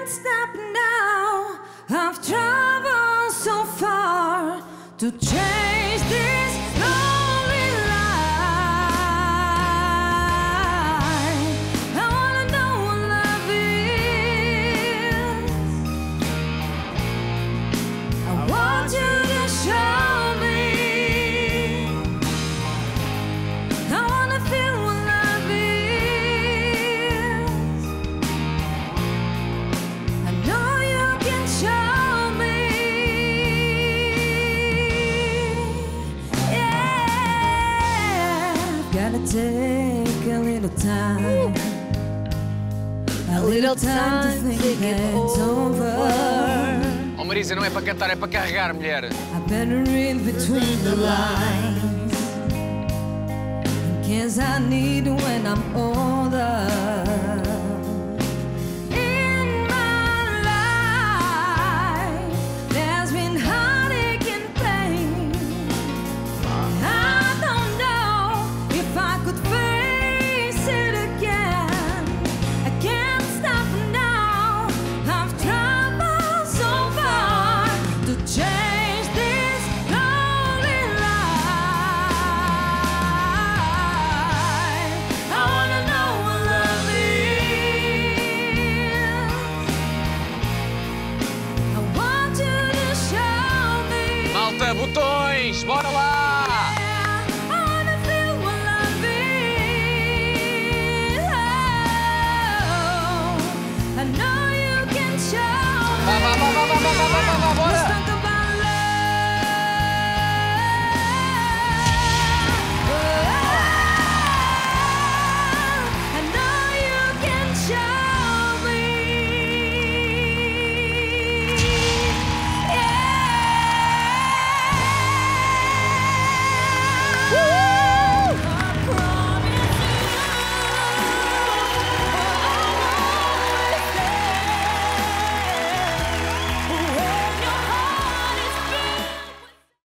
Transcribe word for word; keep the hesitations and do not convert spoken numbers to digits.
can't stop now. I've traveled so far to change this lonely life. I wanna know what love is. I want you to show me. I wanna feel what love is. I know you can show me. Yeah, gotta take a little time, a little time to think it over. Oh, Marisa, não é para cantar, é para carregar, mulher. I better read between the lines, in case I need when I'm older. In my life, there's been heartache and pain. I don't know if I could face it again. I can't stop now. I've traveled so far to change this lonely life. I wanna know what love is. I want you to show me. Malta, botões, bora lá! I wanna feel what love is. Oh, I know you can show Vá, vá, vá, vá, vá, vá, vá, vá, vá, bora!